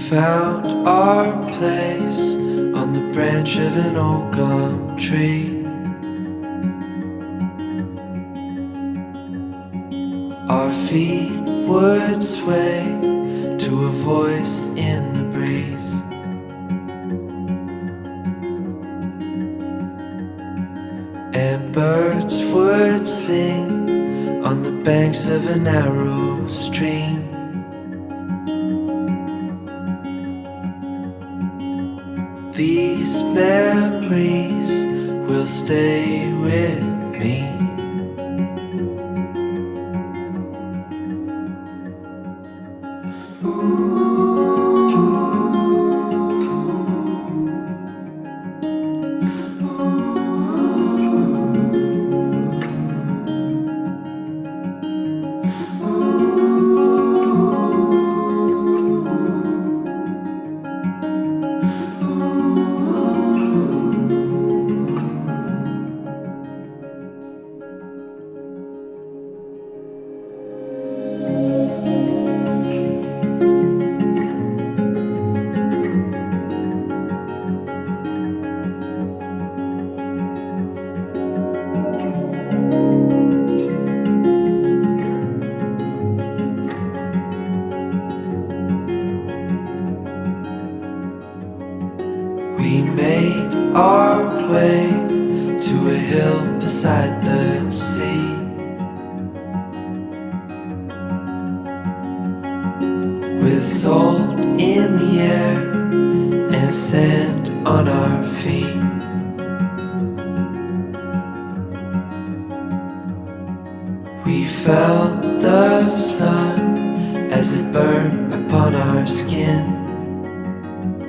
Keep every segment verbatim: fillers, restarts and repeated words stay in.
found our place on the branch of an old gum tree. Our feet would sway to a voice in the breeze. And birds would sing on the banks of a narrow stream. These memories will stay with me. We made our way to a hill beside the sea. With salt in the air and sand on our feet. We felt the sun as it burned upon our skin.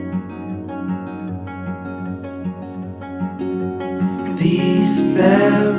These memories